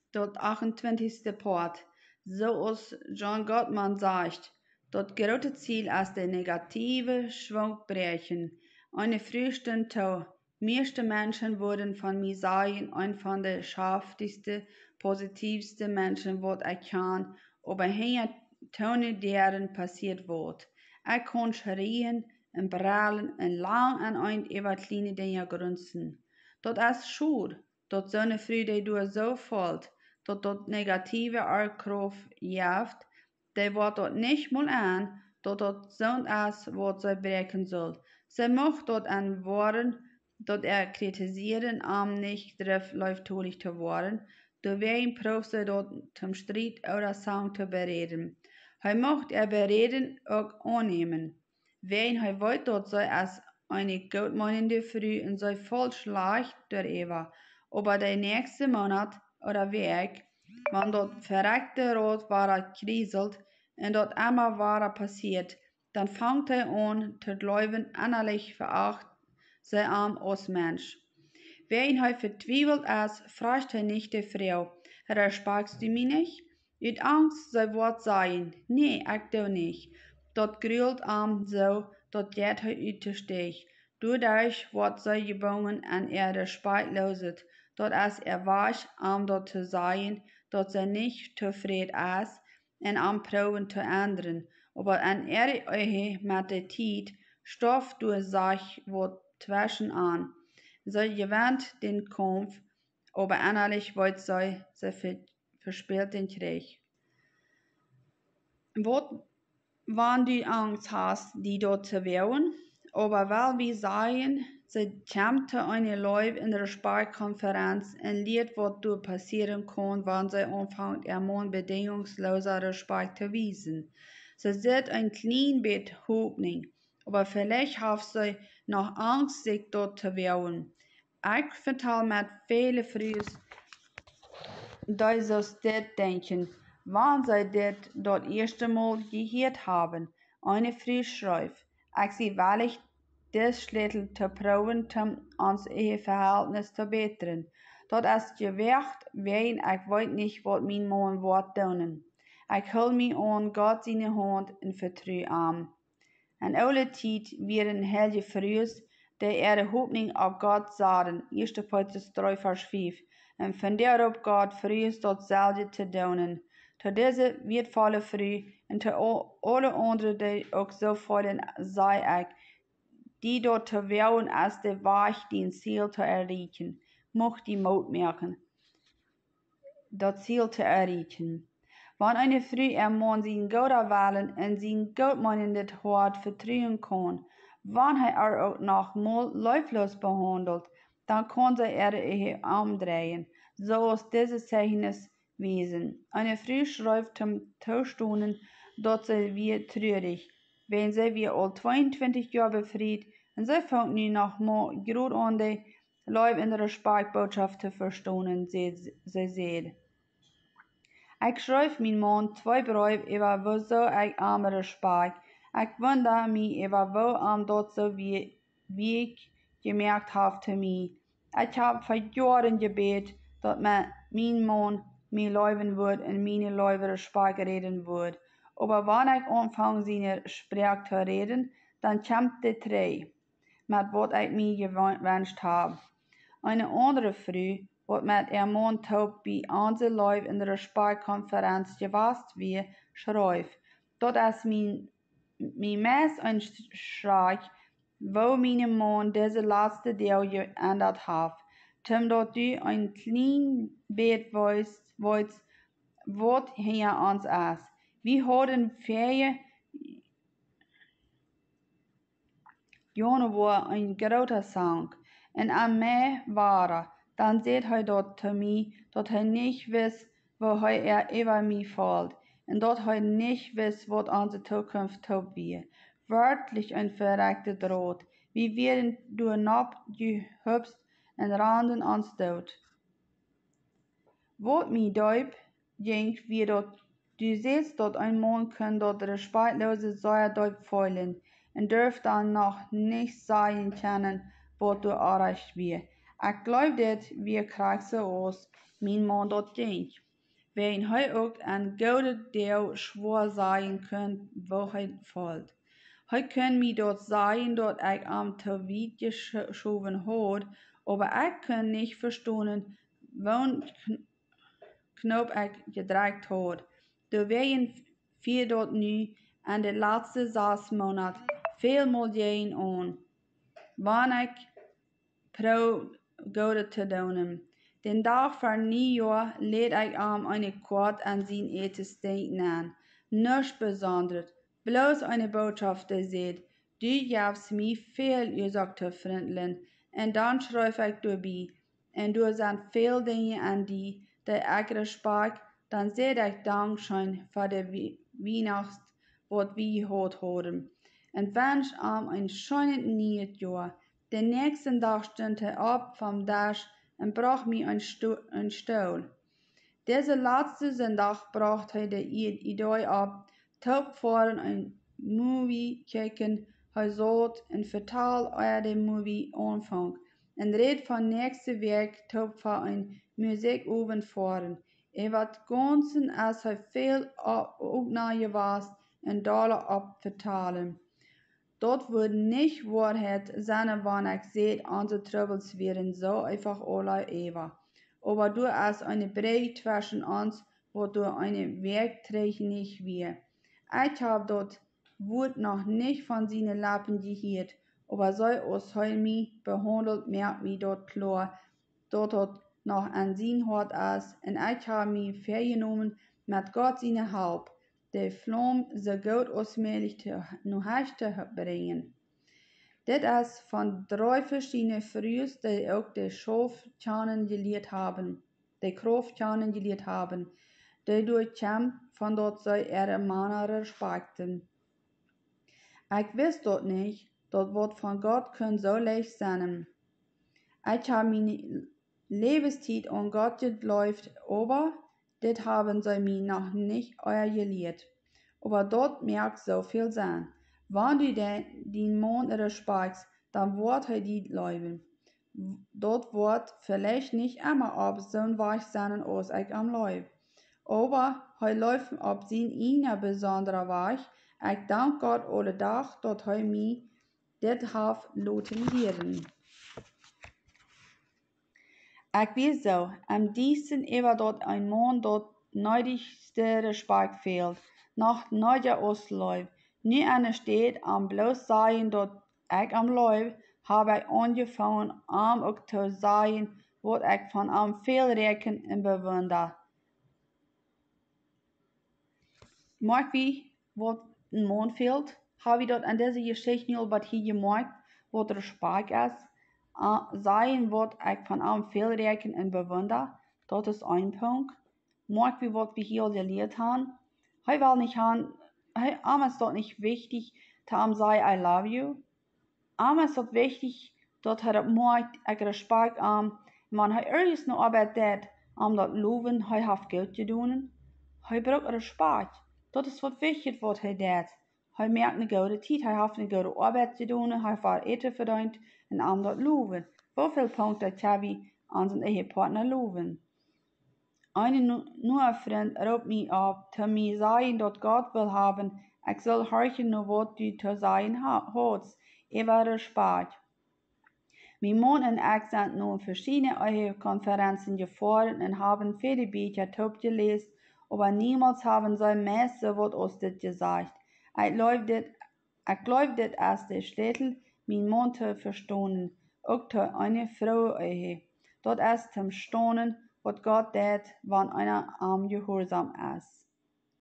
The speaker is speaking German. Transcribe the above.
dort 28. Part. So als John Gottman sagt, dort große Ziel als der negative Schwung brechen. Eine frühestund Tau. Meiste Menschen wurden von mir sagen, ein von der schaftigsten, positivsten Menschen, was ich kann, aber hier Tone deren passiert wird. Ich kann schreien und brallen und lang an ein über kleine Dinge grunzen. Dat is schur, dat zo'n vrede door zo valt, dat negative Arkraft jaft, die wordt dat nicht mal an, dat zo'n is wat zij breken soll. Zij mag dat an worden, dat kritisieren am nicht drauf läuft tolig te worden, door wen proeft zij dat zum Streit oder Sang te bereden. Hij mocht bereden ook aannemen. Wen hij weet dat zij als eine gutmeinende Frau und sei voll schlecht der Eva. Aber der nächste Monat oder Weg, wenn dort verreckte Rot war kriselt und dort einmal war passiert, dann fängt er an zu glauben, innerlich veracht sei arm als Mensch. Wen er vertwiebelt ist, fragt er nicht die Frau, respagst du mich nicht? Uit Angst sei Wort sein, nee, ich do nicht. Dort grühlt am so, dat geht hij uit de steeg. Doordat wordt zij gebogen en de spijt loset, dat is was om dat te zeggen, dat zij niet tevreden is en om proeven te ändern. Aber an ogen met de tijd stof door zich wat zwischen an. Zij gewinnt den Kampf, aber innerlich wollt zij verspielt den Krieg. Wat wann du Angst hast, die dort zu wählen, aber weil wir sagen, sie kämpfte eine Leute in der Sparkonferenz und liet, was du passieren kann, wenn sie anfangen, Mann bedingungsloser Respekt zu wiesen. Sie sieht ein klein bisschen Hoffnung, aber vielleicht hat sie noch Angst, sich dort zu wählen. Ich vertel mit vielen Frühs, die so denken, wann sie das erste Mal gehört haben, eine Frau schreibt, ich sie wahrlich das Schlüssel zu proben, uns ihr Verhältnis zu bessern. Das ist gewährt, wen ich weiß nicht, was mein Mann wird tun. Ich hol mich an Gott seine Hand und vertraue ihm. In alle Zeit werden helge Frühs, die ihre Hoffnung auf Gott sahen, 1. Petrus 3, Vers 5, und von der auf Gott frühs dasselbe zu tun. Zu diese wertvolle Früh und zu alle anderen, die auch so fallen, sei ich, die dort zu wählen als der Weg, den Ziel zu erreichen, mocht die Mut merken, das Ziel zu erreichen. Wenn eine Frau ihr Mann sein guter Willen und sein gutmeinendes Hort vertrauen kann, wenn er auch noch mal läuflos behandelt, dann kann sie ihre umdrehen, so ist dieses Zeichnis Wesen. Eine Frau schreibt zum Zustunden, dass sie wie traurig, wenn sie wie all 22 Jahre befreit und sie fängt nun noch mal gut an die Leute in der Respectbotschaft zu verstehen, sie sieht. Ich schreibe mein Mann 2 Briefe über wieso ich arme Respekt. Ich wundere mich über wo dort so wie ich gemerkt habe zu mir. Ich habe vor Jahren gebetet, dass mein Mann mir leben wird und meine Leute Respekt reden wird. Aber wenn ich anfange, seine Sprache zu reden, dann kommt die Träne, mit was ich mir gewünscht habe. Eine andere Frau, wat met ihr Mann taub bei unserer Leute in der Sparkonferenz gewasst wie, schreibt, dat ist mein Mess ein Schreck, wo mein Mann diese letzte Deal geändert hat. Tim dat du ein klein Bett weißt, wat hier uns ist. Wir haben Ferien, Januar ein großer Sang, und am Mai war dann seht hij dat zu mir, dat hij nicht wisst, wo hij über mich fällt, und dat hij nicht wisst, wat unsere Zukunft tut wird. Wörtlich ein verreckter Draht. Wir werden durch Nacht gehüpft und randen uns tot. Wat mir deub, denk wie dat du siehst, dat ein Mann kann dat respektlose Säuerdeub feulen, und dürft dann noch nicht sagen können, wat du erreicht wird. Ich glaube, das wir kriegen so aus. mijn man dat dient. Waarin hij ook een gouden deel zwaar zijn kunt, wo hij valt. Hij kan mij dat zeggen dat ik am te wiet geschoven had, aber ik kan niet verstaan, wann knop ik gedreigt had. De wegen vier dat nu en de laatste 6 maanden veel miljoen aan. Wanneer ik pro goede te doen. Den dag van nieuwjaar leed ik am een kwart aan zijn eten stinken aan. Nichts besonders, bloß eine Botschaft die zegt, du gibst mir veel, gesagt vriendelijk, en dan schrijf ik erbij, en er zijn veel dingen aan die ik respect, dan zeg ik dankzij voor de Weihnacht wat we gehad hadden. En wens am een schönes nieuwes jaar. Den nächsten Tag stund er op vom Tisch und brach mir einen Stuhl. Deze laatste Sonntag bracht hij de idee op, top voor een movie kijken. Hij zat en vertaal over de movie aanvang. En reed van nächste week top voor een muziekavond voeren. Wat ganzen als hij veel opname was en dollar op vertalen. Dat wordt niet waarheid zijn wanneer ik zeg, onze troubles wären so einfach alle even. Aber du als eine Brei zwischen uns, wo du eine Werkträge nicht wir. Ich hab dat Wort noch nicht von seinen Lappen gehört, aber so als hij mich behandelt, merkt wie dat klar, dat het noch an sein Hort ist, und ich hab mich vergenommen mit Gott seine Hilfe. De vlam zo goed als mogelijk naar huis te brengen. Dit is van 3 verschillende vrouwen die ook de Schafkjanen geleerd hebben, die door kwam van dat zij ihre mannen respekten. Ik wist dat niet, dat wat van God kan zo leicht zijn. Ik heb mijn levenstijd aan God geloofd, aber dit haben sie mir noch nicht geleerd. Aber dort merkt so viel sein. Wenn du den Mann respektst, dann wird hij die leuven. Dat wird vielleicht nicht immer auf so ein Weg sein, als ich am Leib. Aber hij läuft auf sein einer besonderen Weg. Ich danke Gott alle Tag, dat hij mir dit hat laten leren. Ik weet zo, am diesen ever dat een man dat neidigste respect fehlt, nach neuer Ausläuf. Nu an der steht am bloß sagen, dat ik am Leib, habe ich angefangen, am auch zu sagen, wat ich von am viel reken en bewundere. Mag wie, wat een man fehlt, habe ich dat an deze Geschichte niet wat hier gemerkt, wat respect ist. Sagen, wat ik van am veel reken en bewundere, dat is een Punkt. Mag wie wat wir hier geleerd haben. Hij will nicht haben, am ist dort nicht wichtig, zu am sagen, I love you. Am ist dort wichtig, dat hij dat maakt, ik respect am, wenn hij ergens nog arbeitet, am dat loven, hij heeft geld te doen. Hij braucht respect. Dat is wat wichtig wat hij deed. Hij merkt een goede tijd, hij heeft een goede arbeid te doen, hij heeft eten verdient en am dat loven. Hoeveel punten kan we aan zijn eigen partner loven? Een nieuwe vriend roept mij op, te mij zeggen dat God wil hebben, ik zal horchen naar wat du te zeggen hast, over respect. Mijn man en ik zijn nu verschillende eigen Konferenzen gefahren en hebben viele Bücher gelezen, aber niemals haben sie meeste wat ons dit gezegd. Ik geloof dit als de sleutel, mijn man te verstaan, ook te eine Frau eigen. Dat is te verstanden, wat Gott deed, wann einer arm gehorsam ist.